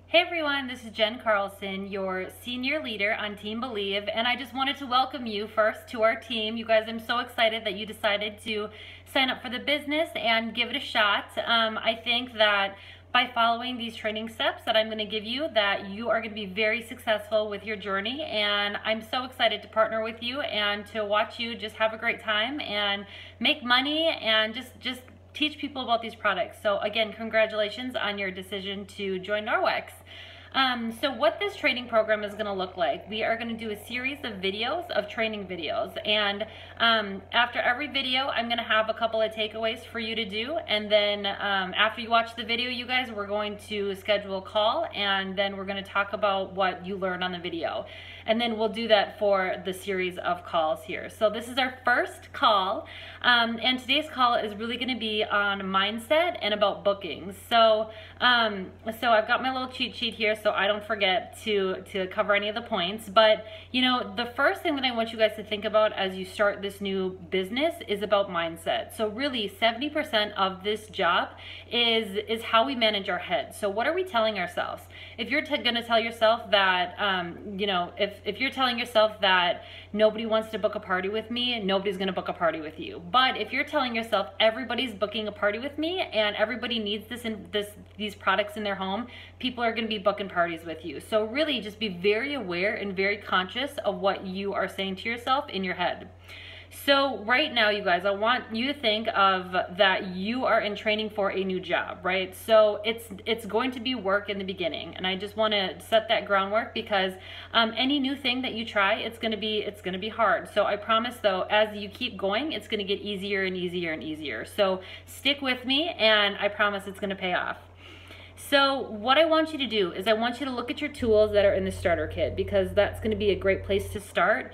Hey everyone, this is Jen Carlson, your senior leader on Team Believe, and I just wanted to welcome you first to our team. You guys, I'm so excited that you decided to sign up for the business and give it a shot. I think that by following these training steps that I'm going to give you, that you are going to be very successful with your journey, and I'm so excited to partner with you and to watch you just have a great time and make money and just teach people about these products. So again, congratulations on your decision to join Norwex. So what this training program is going to look like, we are going to do a series of videos, of training videos, and after every video I'm going to have a couple of takeaways for you to do, and then after you watch the video, you guys, we're going to schedule a call, and then we're going to talk about what you learned on the video, and then we'll do that for the series of calls here. So this is our first call, and today's call is really going to be on mindset and about bookings. So I've got my little cheat sheet here so I don't forget to cover any of the points. But you know, the first thing that I want you guys to think about as you start this new business is about mindset. So really 70% of this job is how we manage our head. So what are we telling ourselves? If you're gonna tell yourself that, you know, if you're telling yourself that nobody wants to book a party with me, nobody's gonna book a party with you. But if you're telling yourself everybody's booking a party with me and everybody needs these products in their home, people are gonna be booking parties with you. So really just be very aware and very conscious of what you are saying to yourself in your head. So right now, you guys, I want you to think of that you are in training for a new job, right? So it's going to be work in the beginning, and I just want to set that groundwork because any new thing that you try, it's going to be hard. So I promise though, as you keep going, it's going to get easier and easier and easier. So stick with me, and I promise it's going to pay off. So what I want you to do is I want you to look at your tools that are in the starter kit, because that's going to be a great place to start.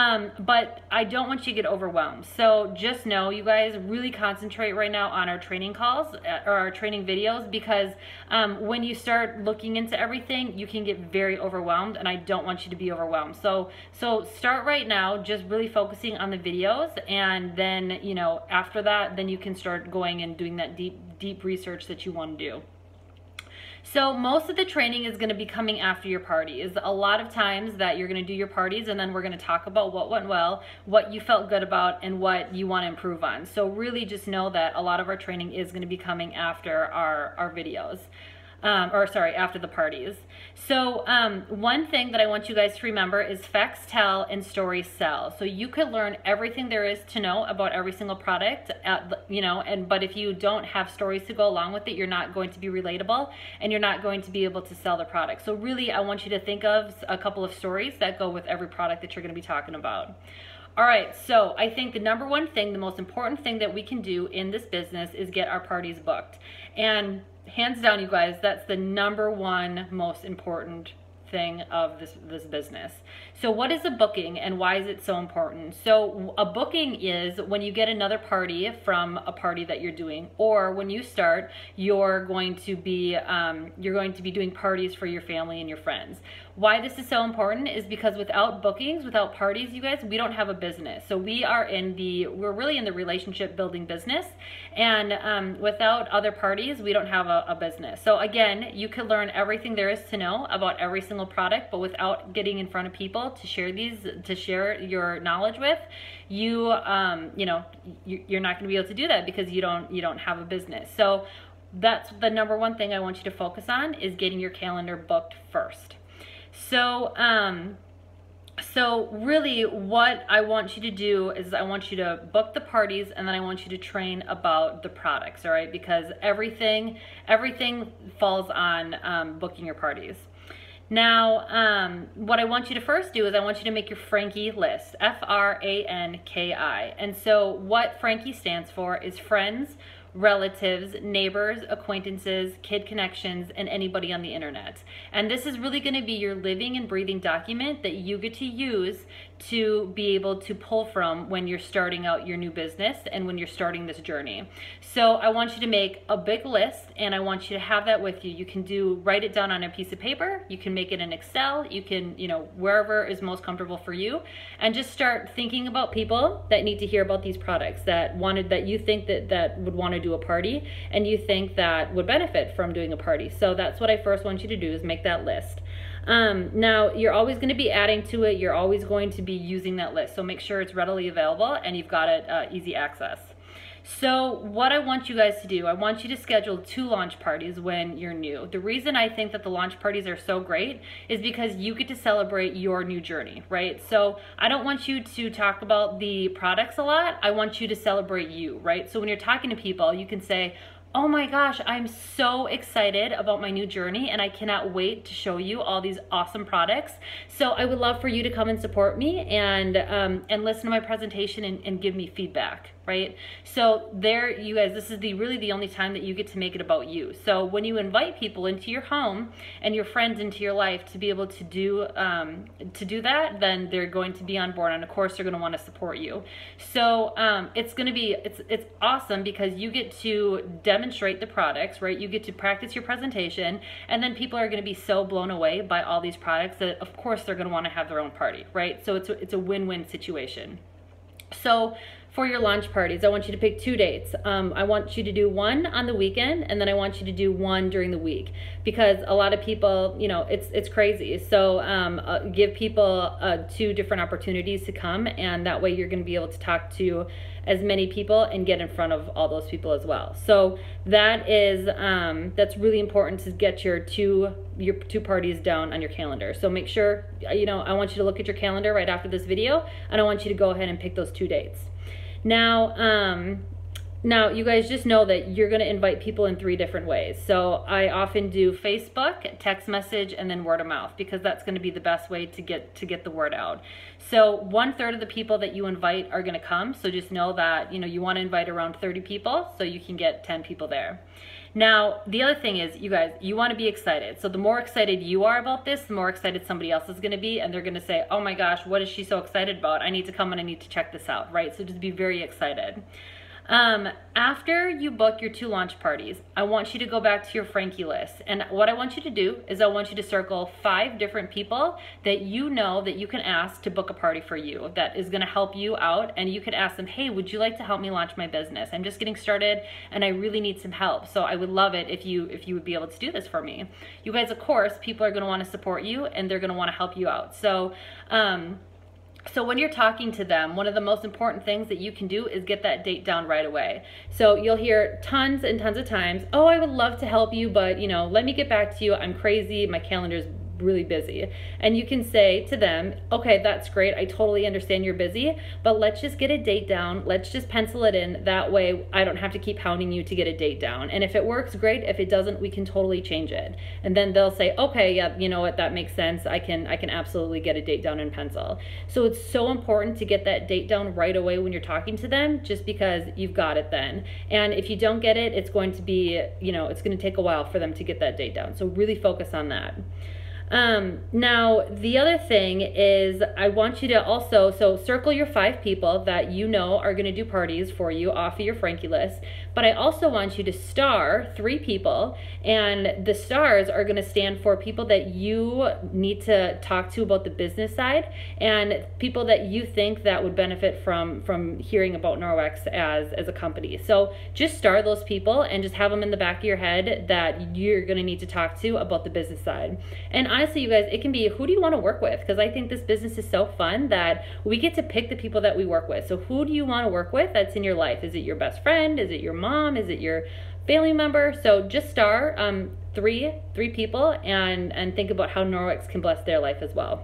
But I don't want you to get overwhelmed. So just know, you guys, really concentrate right now on our training calls or our training videos, because when you start looking into everything, you can get very overwhelmed, and I don't want you to be overwhelmed. So start right now just really focusing on the videos, and then, you know, after that, then you can start going and doing that deep research that you want to do. So most of the training is going to be coming after your parties. A lot of times that you're going to do your parties, and then we're going to talk about what went well, what you felt good about, and what you want to improve on. So really just know that a lot of our training is going to be coming after our videos. After the parties. So one thing that I want you guys to remember is facts tell and stories sell. So you could learn everything there is to know about every single product, you know, but if you don't have stories to go along with it, you're not going to be relatable, and you're not going to be able to sell the product. So really, I want you to think of a couple of stories that go with every product that you're going to be talking about. All right, so I think the number one thing, the most important thing that we can do in this business is get our parties booked. And hands down, you guys, that's the number one most important thing of this business. So what is a booking, and why is it so important? So a booking is when you get another party from a party that you're doing, or when you start, you're going to be doing parties for your family and your friends. Why this is so important is because without bookings, without parties, you guys, we don't have a business. So we're really in the relationship building business, and without other parties, we don't have a business. So again, you could learn everything there is to know about every single product, but without getting in front of people to share your knowledge with, you're not going to be able to do that because you don't have a business. So that's the number one thing I want you to focus on, is getting your calendar booked first. So really what I want you to do is I want you to book the parties, and then I want you to train about the products, all right? Because everything falls on booking your parties. Now, what I want you to first do is I want you to make your Frankie list, F-R-A-N-K-I. And so what Frankie stands for is friends, relatives, neighbors, acquaintances, kid connections, and anybody on the internet. And this is really going to be your living and breathing document that you get to use to be able to pull from when you're starting out your new business and when you're starting this journey. So I want you to make a big list, and I want you to have that with you. You can write it down on a piece of paper, you can make it in Excel, you can, wherever is most comfortable for you, and just start thinking about people that need to hear about these products, that you think that would want to do a party, and you think that would benefit from doing a party. So that's what I first want you to do, is make that list. Now, you're always going to be adding to it. You're always going to be using that list. So make sure it's readily available and you've got it easy access. So what I want you guys to do, I want you to schedule 2 launch parties when you're new. The reason I think that the launch parties are so great is because you get to celebrate your new journey, right? So I don't want you to talk about the products a lot. I want you to celebrate you, right? So when you're talking to people, you can say, oh my gosh, I'm so excited about my new journey and I cannot wait to show you all these awesome products. So I would love for you to come and support me and listen to my presentation and give me feedback, right? So there, you guys, this is really the only time that you get to make it about you. So when you invite people into your home and your friends into your life to be able to do that, then they're going to be on board, and of course they're going to want to support you. So it's going to be, it's awesome because you get to demonstrate the products, right? You get to practice your presentation, and then people are going to be so blown away by all these products that of course they're going to want to have their own party, right? So it's a win-win situation. So for your launch parties, I want you to pick 2 dates. I want you to do one on the weekend, and then I want you to do one during the week, because a lot of people, it's crazy. So give people 2 different opportunities to come, and that way you're going to be able to talk to as many people and get in front of all those people as well. So that is that's really important, to get your two parties down on your calendar. So make sure, I want you to look at your calendar right after this video, and I want you to go ahead and pick those 2 dates. Now, you guys just know that you're going to invite people in 3 different ways. So I often do Facebook, text message, and then word of mouth, because that's going to be the best way to get the word out. So 1/3 of the people that you invite are going to come. So just know that, you want to invite around 30 people so you can get 10 people there. Now, the other thing is, you guys, you want to be excited. So the more excited you are about this, the more excited somebody else is going to be, and they're going to say, oh my gosh, what is she so excited about? I need to come and I need to check this out, right? So just be very excited. After you book your 2 launch parties, I want you to go back to your Frankie list. And what I want you to do is I want you to circle 5 different people that you know that you can ask to book a party for you, that is going to help you out. And you can ask them, hey, would you like to help me launch my business? I'm just getting started and I really need some help. So I would love it if you would be able to do this for me. You guys, of course, people are going to want to support you and they're going to want to help you out. So when you're talking to them, one of the most important things that you can do is get that date down right away. So you'll hear tons and tons of times, oh, I would love to help you, but let me get back to you. I'm crazy. My calendar's really busy. And you can say to them, okay, that's great. I totally understand you're busy, but let's just get a date down. Let's just pencil it in. That way I don't have to keep hounding you to get a date down. And if it works, great. If it doesn't, we can totally change it. And then they'll say, okay, yeah, you know what, that makes sense. I can absolutely get a date down in pencil. So it's so important to get that date down right away when you're talking to them, just because you've got it then. And if you don't get it, it's going to be, it's going to take a while for them to get that date down. So really focus on that. Now, the other thing is I want you to also, so circle your 5 people that you know are going to do parties for you off of your Frankie list, but I also want you to star 3 people, and the stars are going to stand for people that you need to talk to about the business side, and people that you think that would benefit from hearing about NeuroX as a company. So just star those people and just have them in the back of your head that you're going to need to talk to about the business side. And honestly, you guys, it can be, who do you want to work with? Because I think this business is so fun that we get to pick the people that we work with. So who do you want to work with that's in your life? Is it your best friend? Is it your mom? Is it your family member? So just star 3 people and think about how NeuroX can bless their life as well.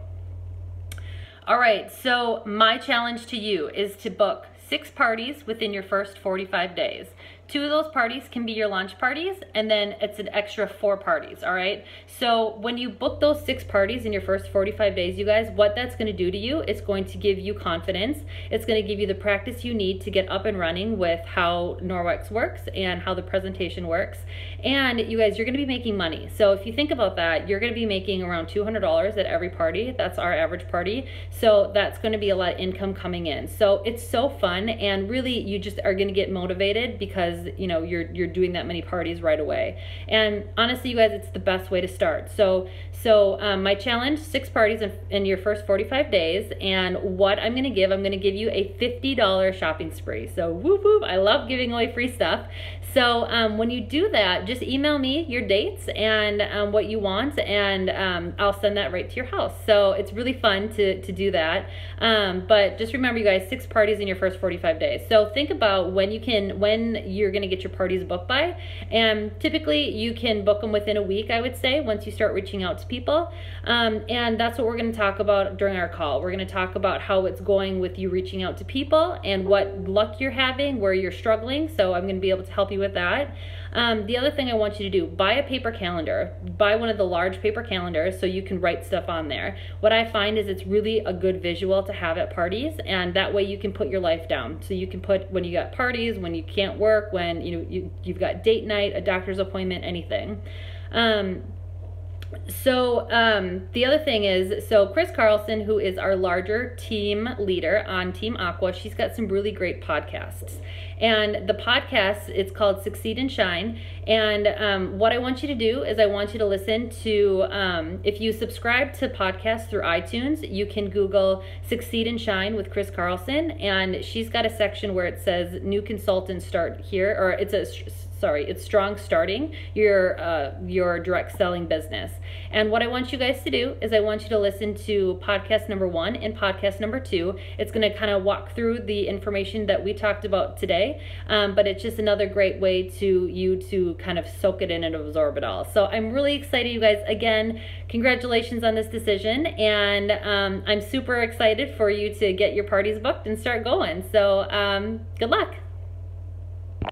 All right, so my challenge to you is to book 6 parties within your first 45 days. 2 of those parties can be your launch parties, and then it's an extra 4 parties, all right? So when you book those 6 parties in your first 45 days, you guys, what that's gonna do to you, it's going to give you confidence. It's gonna give you the practice you need to get up and running with how Norwex works and how the presentation works. And you guys, you're gonna be making money. So if you think about that, you're gonna be making around $200 at every party. That's our average party. So that's gonna be a lot of income coming in. So it's so fun, and really you just are gonna get motivated because you know you're doing that many parties right away. And honestly, you guys, it's the best way to start. So my challenge, 6 parties in your first 45 days, and what I'm gonna give you a $50 shopping spree. So whoop whoop, I love giving away free stuff. So when you do that, just email me your dates and what you want, and I'll send that right to your house. So it's really fun to do that. But just remember, you guys, 6 parties in your first 45 days. So think about when you're gonna get your parties booked by. And typically you can book them within a week, I would say, once you start reaching out to people. And that's what we're gonna talk about during our call. We're gonna talk about how it's going with you reaching out to people and what luck you're having, where you're struggling. So I'm gonna be able to help you with that. The other thing I want you to do, buy a paper calendar. Buy one of the large paper calendars so you can write stuff on there. What I find is it's really a good visual to have at parties, and that way you can put your life down. So you can put when you got parties, when you can't work, when you've got date night, a doctor's appointment, anything. The other thing is, so Chris Carlson, who is our larger team leader on Team Aqua, she's got some really great podcasts. And the podcast, it's called Succeed and Shine. And what I want you to do is I want you to listen to, if you subscribe to podcasts through iTunes, you can Google Succeed and Shine with Chris Carlson. And she's got a section where it says new consultants start here, or it's strong starting your direct selling business. And what I want you guys to do is I want you to listen to podcast number 1 and podcast number 2. It's going to kind of walk through the information that we talked about today, but it's just another great way to kind of soak it in and absorb it all. So I'm really excited, you guys. Again, congratulations on this decision, and I'm super excited for you to get your parties booked and start going. So good luck.